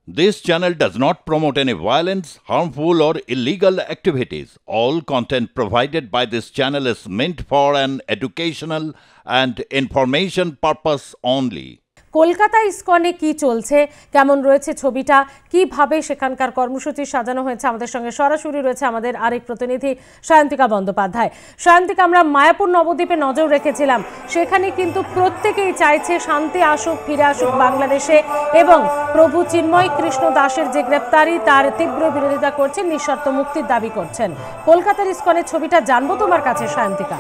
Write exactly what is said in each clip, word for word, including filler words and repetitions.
This channel does not promote any violence, harmful or illegal activities. All content provided by this channel is meant for an educational and information purpose only. Kolkata ইসকনে কি চলছে, কেমন রয়েছে ছবিটা, কিভাবে সেখানকার কর্মসূচি সাজানো হয়েছে, আমাদের সঙ্গে সরাসরি রয়েছে আমাদের আরেক প্রতিনিধি সায়ন্তিকা বন্দ্যোপাধ্যায়। সায়ন্তিকা, আমরা মায়াপুর নবদ্বীপে নজর রেখেছিলাম, সেখানে কিন্তু প্রত্যেকেই চাইছে শান্তি আসুক, ফিরে আসুক বাংলাদেশে, এবং প্রভু চিন্ময় কৃষ্ণ দাসের যে গ্রেপ্তারি তার তীব্র বিরোধিতা করছেন, নিঃশর্ত মুক্তির দাবি করছেন। কলকাতার ইসকনের ছবিটা জানবো তোমার কাছে সায়ন্তিকা।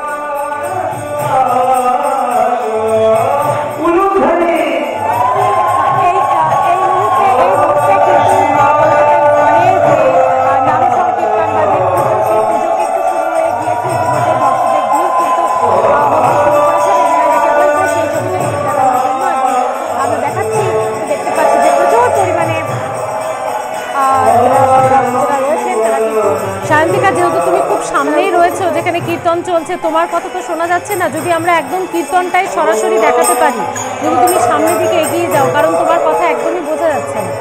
সায়ন্তিকা, যেহেতু তুমি খুব সামনেই রয়েছো যেখানে কীর্তন চলছে, তোমার কথা তো শোনা যাচ্ছে না। যদি আমরা একদম কীর্তনটাই সরাসরি দেখাতে পারি, যদি তুমি সামনের দিকে এগিয়ে যাও, কারণ তোমার কথা একদমই বোঝা যাচ্ছে না।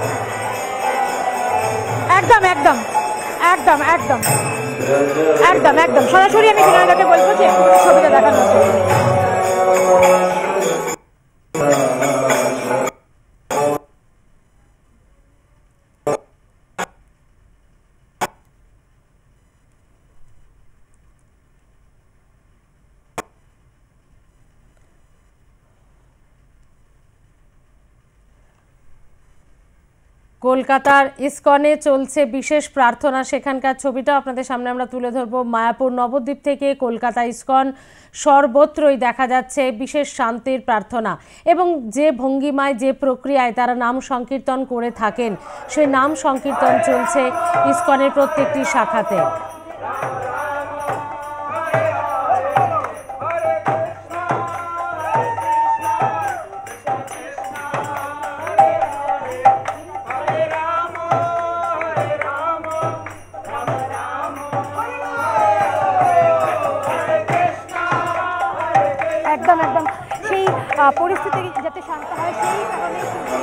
একদম একদম একদম একদম একদম একদম সরাসরি আমি বিনয়দাকে বলবো যে ছবিটা দেখানোর জন্য। কলকাতার ইসকনে চলছে বিশেষ প্রার্থনা, সেখানকার ছবিটা আপনাদের সামনে আমরা তুলে ধরবো। মায়াপুর নবদ্বীপ থেকে কলকাতা ইসকন, সর্বত্রই দেখা যাচ্ছে বিশেষ শান্তির প্রার্থনা, এবং যে ভঙ্গিমায়, যে প্রক্রিয়ায় তারা নাম সংকীর্তন করে থাকেন, সেই নাম সংকীর্তন চলছে ইসকনের প্রত্যেকটি শাখাতে। একদম একদম সেই পরিস্থিতি যাতে শান্ত হয়, সেই কারণে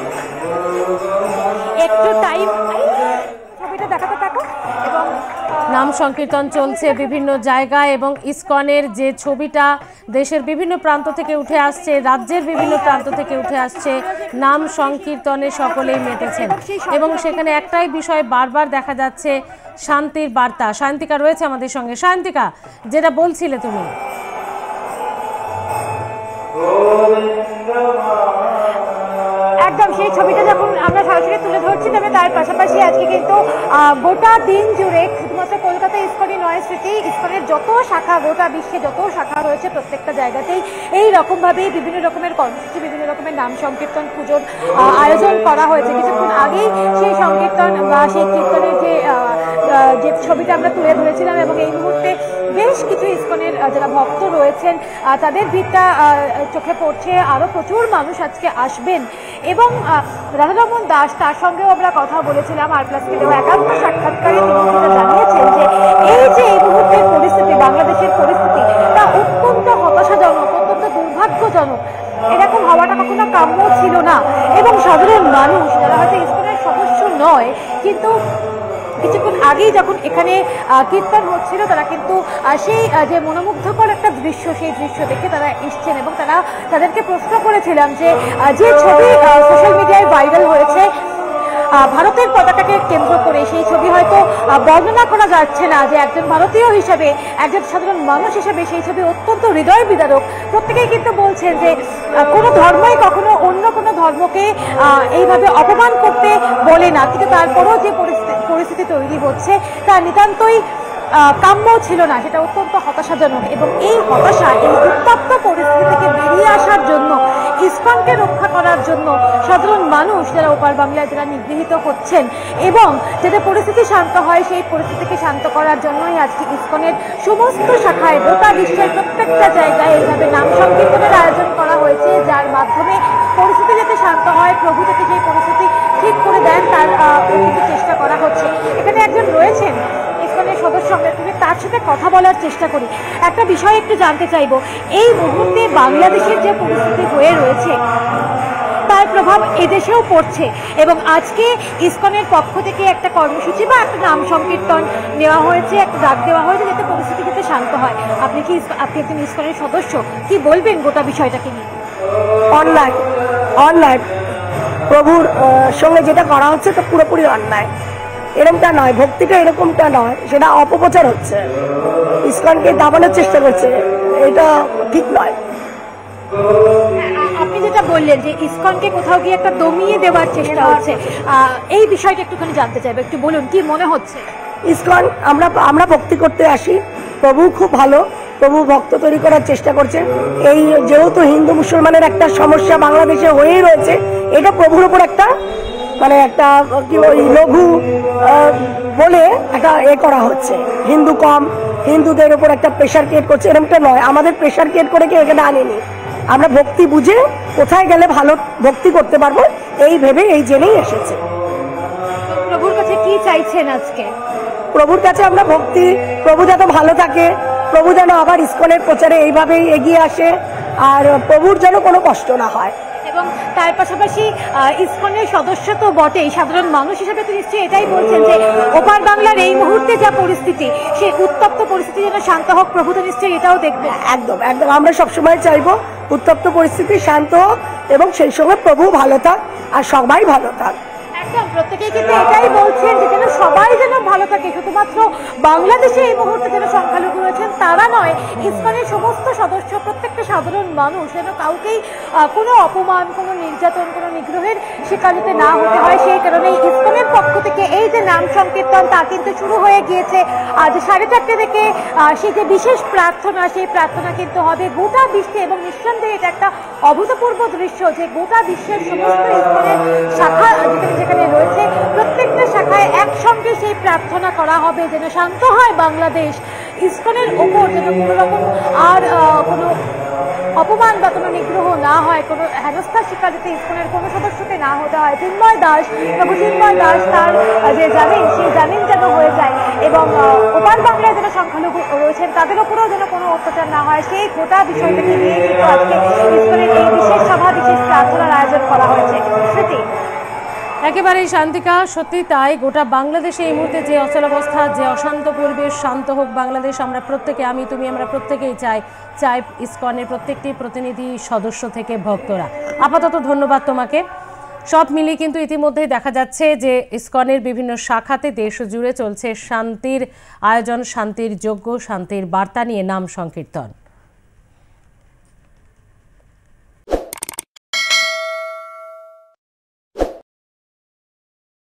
একটু টাইম ছবিটা দেখাতে থাকো। এবং নাম সংকীর্তন চলছে বিভিন্ন জায়গায়, এবং ইসকনের যে ছবিটা দেশের বিভিন্ন প্রান্ত থেকে উঠে আসছে, রাজ্যের বিভিন্ন প্রান্ত থেকে উঠে আসছে, নাম সংকীর্তনে সকলেই মেতেছেন, এবং সেখানে একটাই বিষয় বারবার দেখা যাচ্ছে, শান্তির বার্তা। সায়ন্তিকা রয়েছে আমাদের সঙ্গে। সায়ন্তিকা, যেটা বলছিলে তুমি। একদম সেই ছবিটা যখন আমরা সরাসরি তুলে ধরছি, তবে তার পাশাপাশি আজকে কিন্তু গোটা দিন জুড়ে শুধুমাত্র কলকাতা ইসকনই নয়, স্মৃতি ইসকনের যত শাখা, গোটা বিশ্বে যত শাখা রয়েছে প্রত্যেকটা জায়গাতেই এই রকমভাবেই বিভিন্ন রকমের কর্মসূচি, বিভিন্ন রকমের নাম সংকীর্তন পুজোর আয়োজন করা হয়েছে। কিছুক্ষণ আগেই সেই সংকীর্তন বা সেই কীর্তনের যে যে ছবিটা আমরা তুলে ধরেছিলাম, এবং এই মুহূর্তে বেশ কিছু ইসকনের যারা ভক্ত রয়েছেন তাদের ভিড়টা চোখে পড়ছে। আরও প্রচুর মানুষ আজকে আসবেন, এবং রাধারমন দাস, তার সঙ্গেও আমরা কথা বলেছিলাম আর প্লাসকে দেওয়া একান্ত সাক্ষাৎকারে তিনি যেটা জানিয়েছেন যে এই যে এই মুহূর্তের পরিস্থিতি, বাংলাদেশের পরিস্থিতি, তা অত্যন্ত হতাশাজনক, অত্যন্ত দুর্ভাগ্যজনক। এরকম হওয়াটা কখনো কাম্য ছিল না, এবং সাধারণ মানুষ যারা হয়তো ইসকনের সদস্য নয়, কিন্তু কিছুক্ষণ আগেই যখন এখানে কীর্তন হচ্ছিল, তারা কিন্তু সেই যে মনোমুগ্ধকর একটা দৃশ্য, সেই দৃশ্য দেখে তারা এসছেন, এবং তারা তাদেরকে প্রশ্ন করেছিলাম যে যে ছবি সোশ্যাল মিডিয়ায় ভাইরাল হয়েছে ভারতের পতাকাকে কেন্দ্র করে, সেই ছবি হয়তো বর্ণনা করা যাচ্ছে না, যে একজন ভারতীয় হিসেবে, একজন সাধারণ মানুষ হিসেবে সেই ছবি অত্যন্ত হৃদয় বিদারক। প্রত্যেকেই কিন্তু বলছেন যে কোনো ধর্মই কখনো অন্য কোনো ধর্মকে এইভাবে অপমান করতে বলে না, কিন্তু তারপরেও যে পরিস্থিতি পরিস্থিতি তৈরি হচ্ছে তা নিতান্তই কাম্য ছিল না, সেটা অত্যন্ত হতাশাজনক। এবং এই হতাশা, এই উত্তপ্ত পরিস্থিতি থেকে বেরিয়ে আসার জন্য, ইসকনকে রক্ষা করার জন্য সাধারণ মানুষ যারা ওপার বাংলায় যারা নিগৃহীত হচ্ছেন, এবং যাতে পরিস্থিতি শান্ত হয়, সেই পরিস্থিতিকে শান্ত করার জন্যই আজকে ইসকনের সমস্ত শাখায় গোটা বিশ্বের প্রত্যেকটা জায়গায় এইভাবে নাম সংকীর্তনের আয়োজন করা হয়েছে, যার মাধ্যমে পরিস্থিতি যাতে শান্ত হয়, প্রভু যাতে সেই পরিস্থিতি ঠিক করে দেন, তার প্রকৃত চেষ্টা করা হচ্ছে। এখানে একজন রয়েছেন ইসকনের সদস্য, আমরা তার সাথে কথা বলার চেষ্টা করি। একটা বিষয় একটু জানতে চাইব, এই মুহূর্তে বাংলাদেশের যে পরিস্থিতি হয়ে রয়েছে, তা তার প্রভাব এদেশেও পড়ছে এবং আজকে ইসকনের পক্ষ থেকে একটা কর্মসূচি বা একটা নাম সংকীর্তন নেওয়া হয়েছে, একটা ডাক দেওয়া হয়েছে যাতে পরিস্থিতি যাতে শান্ত হয়। আপনি কি আপনি একজন ইসকনের সদস্য, কি বলবেন গোটা বিষয়টাকে নিয়ে? অন্যায় অন্যায় প্রভুর সঙ্গে যেটা করা হচ্ছে তো পুরোপুরি অন্যায়। এরকমটা নয়, ভক্তিটা এরকমটা নয়, সেটা অপপ্রচার হচ্ছে, ইসকনকে দাবানোর চেষ্টা করছে, এটা ঠিক নয়। আপনি যেটা বললেন যে ইসকনকে কোথাও গিয়ে একটা দমিয়ে দেওয়ার চেষ্টা হচ্ছে, এই বিষয়টা একটুখানি জানতে চাইবো, একটু বলুন কি মনে হচ্ছে? ইসকন আমরা আমরা ভক্তি করতে আসি, প্রভু খুব ভালো, প্রভু ভক্ত তৈরি করার চেষ্টা করছেন। এই যেহেতু হিন্দু মুসলমানের একটা সমস্যা বাংলাদেশে হয়েই রয়েছে, এটা প্রভুর উপর একটা মানে একটা কি ওই লঘু বলে একটা এ করা হচ্ছে, হিন্দু কম, হিন্দুদের উপর একটা প্রেশার ক্রিয়েট করছে, এরকমটা নয়। আমাদের প্রেশার ক্রিয়েট করে কেউ এখানে আনেনি, আমরা ভক্তি বুঝে কোথায় গেলে ভালো ভক্তি করতে পারবো এই ভেবে এই জেনেই এসেছে। প্রভুর কাছে কি চাইছেন আজকে? প্রভুর কাছে আমরা ভক্তি, প্রভু যাতে ভালো থাকে, প্রভু যেন আবার ইসকনের প্রচারে এইভাবেই এগিয়ে আসে, আর প্রভুর যেন কোনো কষ্ট না হয়। এবং তার পাশাপাশি ইসকনের সদস্য তো বটেই, সাধারণ মানুষ হিসেবে তো নিশ্চয়ই এটাই বলছেন যে ওপার বাংলার এই মুহূর্তে যা পরিস্থিতি, সেই উত্তপ্ত পরিস্থিতি যেন শান্ত হোক, প্রভু তো নিশ্চয়ই এটাও দেখবেন। একদম একদম আমরা সবসময় চাইবো উত্তপ্ত পরিস্থিতি শান্ত হোক এবং সেই সঙ্গে প্রভু ভালো থাক আর সবাই ভালো থাক। একদম প্রত্যেকেই কিন্তু এটাই বলছেন যে যেন সবাই যেন ভালো থাকে, শুধুমাত্র বাংলাদেশে এই মুহূর্তে যেন সংখ্যালঘু রয়েছেন তারা নয়, ইসকনের সমস্ত সদস্য প্রত্যেকটা সাধারণ মানুষ যেন কাউকেই কোনো অপমান, কোনো নির্যাতন, কোনো নিগ্রহের শিকার যাতে না হতে হয়, সেই কারণে ইসকনের পক্ষ থেকে এই যে নাম সংকীর্তন তা কিন্তু শুরু হয়ে গিয়েছে। আজ সাড়ে চারটে থেকে সেই যে বিশেষ প্রার্থনা, সেই প্রার্থনা কিন্তু হবে গোটা বিশ্বে এবং নিঃসন্দেহে এটা একটা অভূতপূর্ব দৃশ্য যে গোটা বিশ্বের সমস্ত ইসকনের শাখা যেখানে রয়েছে প্রত্যেকটা শাখায় একসঙ্গে সেই প্রার্থনা করা হবে যেন শান্ত হয় বাংলাদেশ, ইসকনের ওপর যেন কোনো রকম আর কোনো অপমান বা কোনো নিগ্রহ না হয়, কোনো হেনস্থার শিকার যাতে ইসকনের কোনো সদস্যকে না হতে হয়। চিন্ময় দাস, প্রভু চিন্ময় দাস তার যে জামিন, সেই জামিন যেন হয়ে যায় এবং ওপার বাংলায় যেন সংখ্যালঘু রয়েছেন তাদের ওপরেও যেন কোনো অত্যাচার না হয়, সেই গোটা বিষয়টাকে নিয়ে কিন্তু আজকে ইসকনের এই বিশেষ সভা, বিশেষ প্রার্থনার আয়োজন করা হয়েছে। স্মৃতি, একেবারেই শান্তিকা, সত্যি তাই। গোটা বাংলাদেশে এই মুহূর্তে যে অচলাবস্থা, যে অশান্ত পরিবেশ, শান্ত হোক বাংলাদেশ, আমরা প্রত্যেকে, আমি তুমি আমরা প্রত্যেকেই চাই চাই ইসকনের প্রত্যেকটি প্রতিনিধি সদস্য থেকে ভক্তরা। আপাতত ধন্যবাদ তোমাকে। সব মিলিয়ে কিন্তু ইতিমধ্যেই দেখা যাচ্ছে যে ইসকনের বিভিন্ন শাখাতে দেশ জুড়ে চলছে শান্তির আয়োজন, শান্তির যজ্ঞ, শান্তির বার্তা নিয়ে নাম সংকীর্তন।